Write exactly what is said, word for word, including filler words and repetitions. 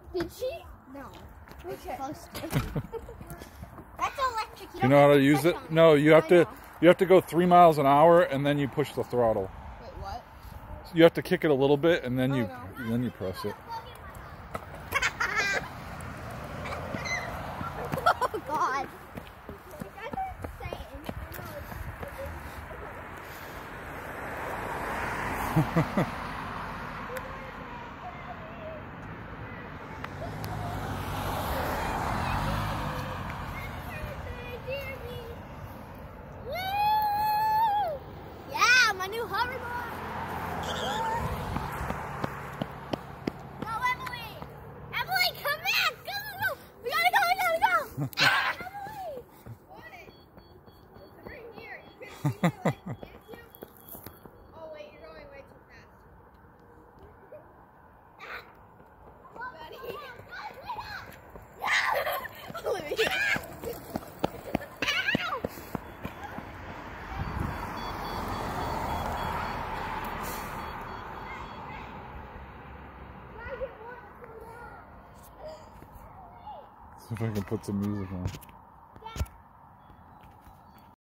Did she? No. Okay. That's electric. You, you know how to use it? it? No, you have to. You have to go three miles an hour and then you push the throttle. Wait, what? You have to kick it a little bit and then you oh, no. and then you press it. Oh God. Yeah, my new hoverboard. Go, Emily. Emily, come back. Go, go, go. We gotta go, we gotta go. Emily. What? It's right here. You can see it, like, can't you? Oh, wait, you're going way too fast. Buddy. Olivia. See if I can put some music on.